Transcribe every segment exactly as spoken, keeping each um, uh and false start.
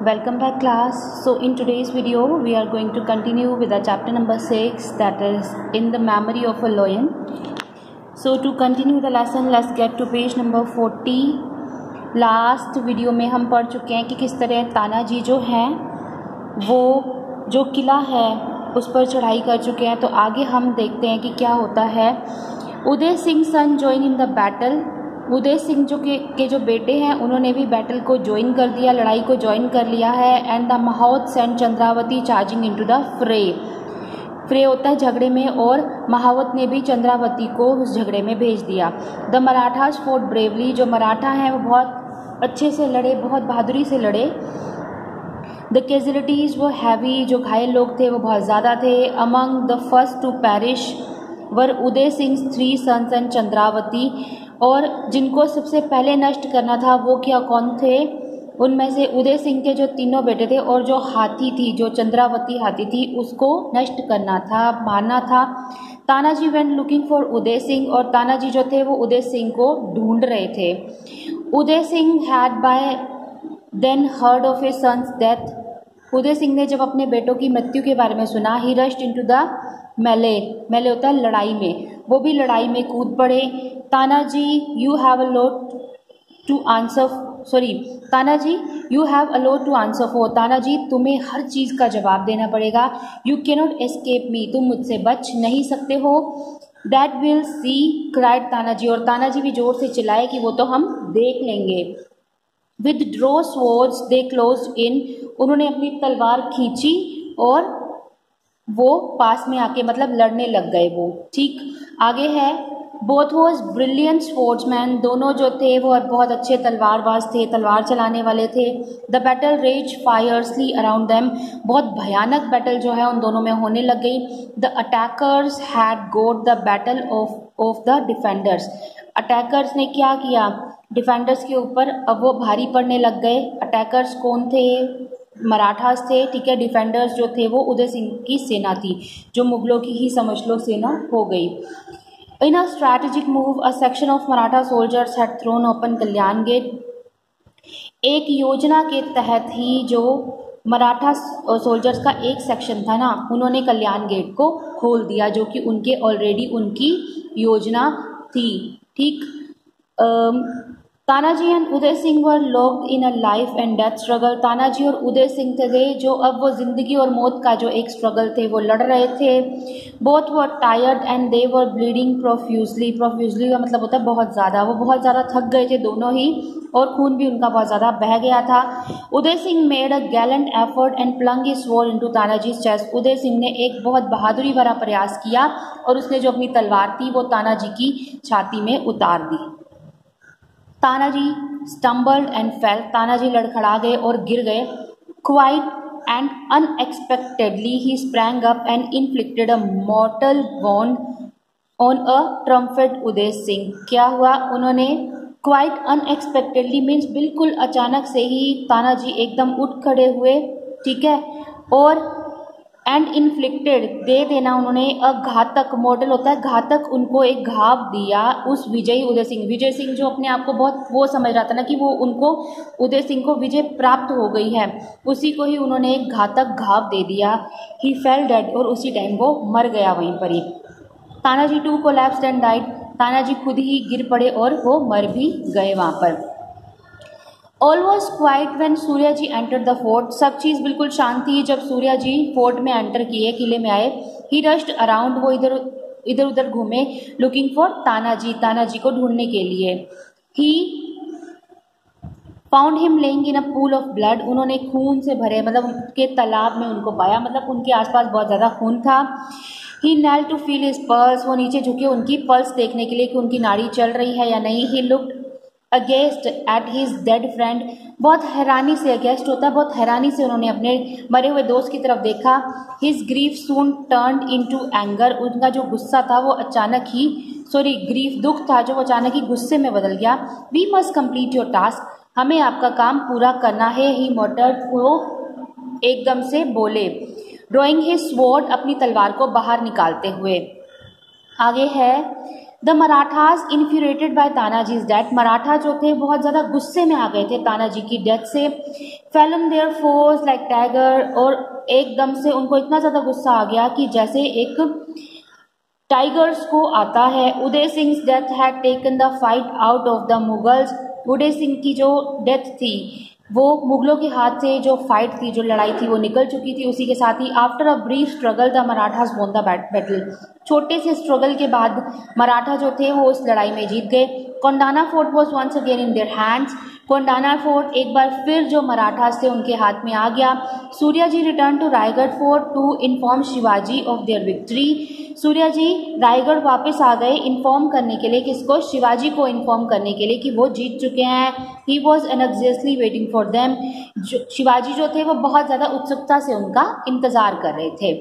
Welcome back class. So in today's video we are going to continue with the chapter number six, that is in the memory of a lion. So to continue the lesson, let's get to page number forty. Last video में हम पढ़ चुके हैं कि किस तरह तानाजी जो हैं वो जो किला है उस पर चढ़ाई कर चुके हैं। तो आगे हम देखते हैं कि क्या होता है। Uday Singh son join in the battle. Uday Singh जो के, के जो बेटे हैं उन्होंने भी बैटल को ज्वाइन कर दिया, लड़ाई को ज्वाइन कर लिया है। And the mahout send Chandravati charging into the fray. Fray होता है झगड़े में, और महावत ने भी चंद्रावती को उस झगड़े में भेज दिया। The Marathas fought bravely. जो मराठा हैं वो बहुत अच्छे से लड़े, बहुत बहादुरी से लड़े। द कैजुअलिटीज़ वो हैवी, जो घायल लोग थे वो बहुत ज़्यादा थे। Among the first to perish were Uday Singh three sons and Chandravati. और जिनको सबसे पहले नष्ट करना था वो क्या कौन थे, उनमें से उदय सिंह के जो तीनों बेटे थे और जो हाथी थी, जो चंद्रावती हाथी थी, उसको नष्ट करना था, मारना था। Tanaji went looking for Uday Singh. और तानाजी जो थे वो उदय सिंह को ढूंढ रहे थे। Uday Singh had by then heard of a son's death. Uday Singh ने जब अपने बेटों की मृत्यु के बारे में सुना, ही रश्ड इनटू द मेले। मेले होता है लड़ाई में, वो भी लड़ाई में कूद पड़े। Tanaji you have a lot to answer sorry Tanaji you have a lot to answer for. Tanaji तुम्हें हर चीज़ का जवाब देना पड़ेगा। यू कैनॉट एस्केप मी, तुम मुझसे बच नहीं सकते हो। That will see cried Tanaji. और तानाजी भी जोर से चिल्लाए कि वो तो हम देख लेंगे। With draw swords they closed in. उन्होंने अपनी तलवार खींची और वो पास में आके मतलब लड़ने लग गए वो। ठीक, आगे है बोथ वॉज ब्रिलियंट स्पोर्ट्समैन। दोनों जो थे वो बहुत अच्छे तलवारबाज थे, तलवार चलाने वाले थे। The battle raged fiercely around them. बहुत भयानक बैटल जो है उन दोनों में होने लग गई। The attackers had got the better of of the defenders. Attackers ने क्या किया, डिफेंडर्स के ऊपर अब वो भारी पड़ने लग गए। अटैकर्स कौन थे, मराठास थे, ठीक है। डिफेंडर्स जो थे वो उदय सिंह की सेना थी, जो मुगलों की ही समझ लो सेना हो गई। In a strategic move, a section of Maratha soldiers had thrown open Kalyan gate. एक योजना के तहत ही जो मराठा सोल्जर्स का एक सेक्शन था ना, उन्होंने कल्याण गेट को खोल दिया, जो कि उनके ऑलरेडी उनकी योजना थी। ठीक, Tanaji and Uday Singh were locked in a life and death struggle. Tanaji और उदय सिंह थे जो अब वो जिंदगी और मौत का जो एक स्ट्रगल थे वो लड़ रहे थे। Both were tired and they were bleeding profusely. Profusely का मतलब होता है बहुत ज़्यादा, वो बहुत ज़्यादा थक गए थे दोनों ही, और खून भी उनका बहुत ज़्यादा बह गया था। Uday Singh made a gallant effort and plunge his sword into Tanaji chest. Uday Singh ने एक बहुत बहादुरी भरा प्रयास किया और उसने जो अपनी तलवार थी वो तानाजी की छाती में उतार दी। Tanaji stumbled and fell. Tanaji लड़खड़ा गए और गिर गए। Quite and unexpectedly he sprang up and inflicted a mortal wound on a trumpet Uday Singh. क्या हुआ, उन्होंने क्वाइट अनएक्सपेक्टेडली मीन्स बिल्कुल अचानक से ही तानाजी एकदम उठ खड़े हुए, ठीक है, और एंड इन्फ्लिक्टेड दे देना उन्होंने अ घातक, मॉडल होता है घातक, उनको एक घाव दिया उस विजयी उदय सिंह। विजय सिंह जो अपने आप को बहुत वो समझ रहा था ना कि वो उनको उदय सिंह को विजय प्राप्त हो गई है, उसी को ही उन्होंने एक घातक घाव दे दिया। ही फेल डेड, और उसी टाइम वो मर गया वहीं पर ही। Tanaji too collapsed and died. Tanaji खुद ही गिर पड़े और वो मर भी गए वहाँ पर। All was quiet when Surya ji enter the fort. सब चीज़ बिल्कुल शांत थी जब सूर्या जी फोर्ट में एंटर किए, किले में आए। ही रश्ड अराउंड, वो इधर इधर उधर घूमे, लुकिंग फॉर तानाजी, तानाजी को ढूंढने के लिए। He found him lying in a pool of blood. उन्होंने खून से भरे मतलब उनके तालाब में उनको पाया, मतलब उनके आसपास बहुत ज़्यादा खून था। He knelt to feel his pulse. वो नीचे झुके उनकी पल्स देखने के लिए कि उनकी नाड़ी चल रही है या नहीं। He looked aghast at his dead friend. बहुत हैरानी से, अगेस्ट होता है बहुत हैरानी से, उन्होंने अपने मरे हुए दोस्त की तरफ देखा। His grief soon turned into anger. उनका जो गुस्सा था वो अचानक ही, सॉरी ग्रीफ दुख था जो अचानक ही गुस्से में बदल गया। We must complete your task, हमें आपका काम पूरा करना है। ही मटर्ड, वो एकदम से बोले। ड्रॉइंग हिज स्वॉर्ड, अपनी तलवार को बाहर निकालते हुए। आगे है the Marathas infuriated by Tanaji's death, Maratha जो थे बहुत ज़्यादा गुस्से में आ गए थे तानाजी की डेथ से। Fell on their foes like tiger, और एकदम से उनको इतना ज़्यादा गुस्सा आ गया कि जैसे एक टाइगर्स को आता है। Uday Singh death had taken the fight out of the Mughals, Uday Singh की जो डेथ थी वो मुगलों के हाथ से जो फाइट थी, जो लड़ाई थी वो निकल चुकी थी। उसी के साथ ही after a brief struggle the Marathas won the battle, छोटे से स्ट्रगल के बाद मराठा जो थे वो उस लड़ाई में जीत गए। Kondana fort was once again in their hands, Kondana fort एक बार फिर जो मराठास थे उनके हाथ में आ गया। Suryaji return to Raigad fort to inform Shivaji of their victory, Suryaji Raigad वापस आ गए इन्फॉर्म करने के लिए, किसको, शिवाजी को इन्फॉर्म करने के लिए कि वो जीत चुके हैं। He was anxiously waiting for them, Shivaji जो थे वो बहुत ज़्यादा उत्सुकता से उनका इंतज़ार कर रहे थे।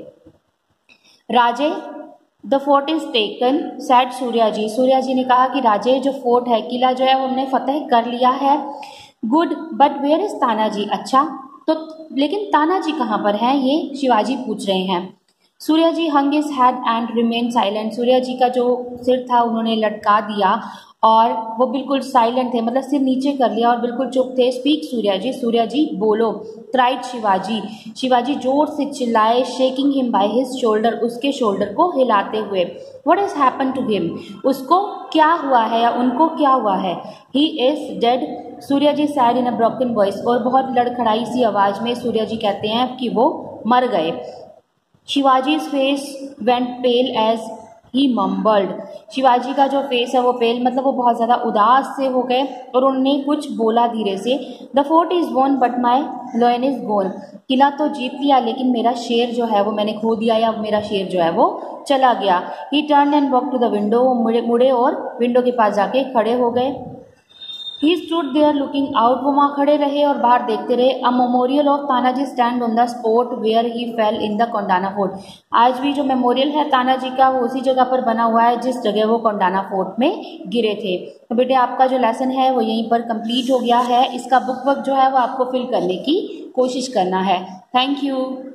Raje the fort is taken said Suryaji, Suryaji ने कहा कि राजे जो फोर्ट है, किला जो है वो हमने फतेह कर लिया है। Good but where is Tanaji, अच्छा तो लेकिन तानाजी कहाँ पर हैं, ये शिवाजी पूछ रहे हैं। Suryaji hung his head and remain silent, Suryaji का जो सिर था उन्होंने लटका दिया और वो बिल्कुल साइलेंट थे, मतलब सिर नीचे कर लिया और बिल्कुल चुप थे। स्पीक सूर्याजी, सूर्याजी बोलो। क्राइड शिवाजी, शिवाजी जोर से चिल्लाए। Shaking him by his shoulder, उसके शोल्डर को हिलाते हुए। What has happen to him, उसको क्या हुआ है या उनको क्या हुआ है। He is dead, Suryaji said in a broken voice, और बहुत लड़खड़ाई सी आवाज़ में सूर्याजी कहते हैं कि वो मर गए। Shivaji's face went pale as he mumbled, Shivaji का जो फेस है वो पेल मतलब वो बहुत ज़्यादा उदास से हो गए और उन्होंने कुछ बोला धीरे से। The fort is won but my lion is gone, किला तो जीत लिया लेकिन मेरा शेर जो है वो मैंने खो दिया या मेरा शेर जो है वो चला गया। He turn and walk to the window, वो मुड़े मुड़े और विंडो के पास जाके खड़े हो गए। He stood there looking out, वो वहाँ खड़े रहे और बाहर देखते रहे। A memorial of Tanaji stand on the spot where he fell in the Kondana fort, आज भी जो मेमोरियल है तानाजी का वो उसी जगह पर बना हुआ है जिस जगह वो कोंडाना फोर्ट में गिरे थे। तो बेटे आपका जो लेसन है वो यहीं पर कंप्लीट हो गया है। इसका बुक वर्क जो है वो आपको फिल करने की कोशिश करना है। Thank you.